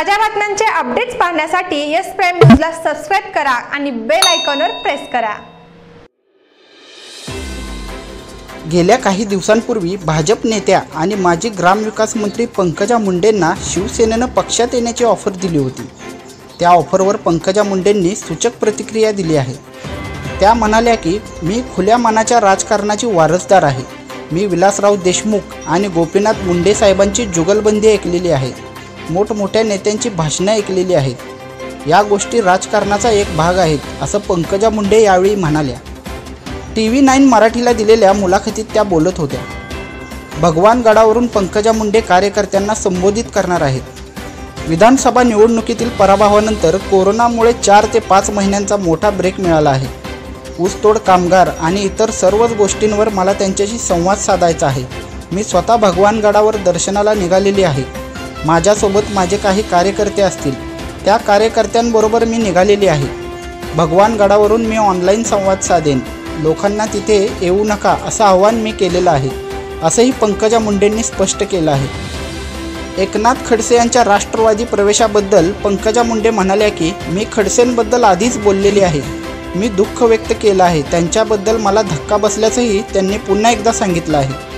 ताज्या बातम्यांचे अपडेट्स पाहण्यासाठी यस प्राइम न्यूजला सबस्क्राइब करा आणि बेल आयकॉनवर प्रेस करा। गेल्या काही दिवसांपूर्वी भाजप नेत्या आणि माजी ग्रामविकास मंत्री पंकजा मुंडेंना शिवसेनेनं पक्षात येण्याची ऑफर दिली होती। त्या ऑफरवर पंकजा मुंडेंनी सूचक प्रतिक्रिया दिली आहे। त्या म्हणाल्या की मी खुल्या मनाच्या राजकारणाची वारसदार आहे। मी विलासराव देशमुख आणि गोपीनाथ मुंडे साहेबांची जुगलबंदी ऐकलेली आहे। मोठमोठ्या नेत्यांची भाषणे ऐकलेली आहेत। या गोष्टी राजकारणाचा एक भाग आहेत असं पंकजा मुंडे यावेळी म्हणाल्या। TV9 मराठीला दिलेल्या मुलाखतीत त्या बोलत होत्या। भगवान गडावरून पंकजा मुंडे कार्यकर्त्यांना संबोधित करणार आहेत। विधानसभा निवडणुकीतील पराभवानंतर कोरोनामुळे 4 ते 5 महिन्यांचा मोठा ब्रेक मिळाला आहे। ऊसतोड कामगार आणि इतर सर्वच गोष्टींवर मला त्यांच्याशी संवाद साधायचा आहे। मी स्वतः भगवान गडावर दर्शनाला निघालेली आहे। माझ्यासोबत माझे काही कार्यकर्ते असतील, त्या कार्यकर्त्यांबरोबर मी निघालेली आहे। भगवान गडावरून मी ऑनलाईन संवाद साधेन। लोकांना तिथे येऊ नका असं आवाहन मी केलेलं आहे, असंही पंकजा मुंडेंनी स्पष्ट केलं आहे। एकनाथ खडसे यांच्या राष्ट्रवादी प्रवेशाबद्दल पंकजा मुंडे म्हणाल्या की मी खडसेंबद्दल आधीच बोललेली आहे। मी दुःख व्यक्त केलं आहे। त्यांच्याबद्दल मला धक्का बसल्याचंही त्यांनी पुन्हा एकदा सांगितलं आहे।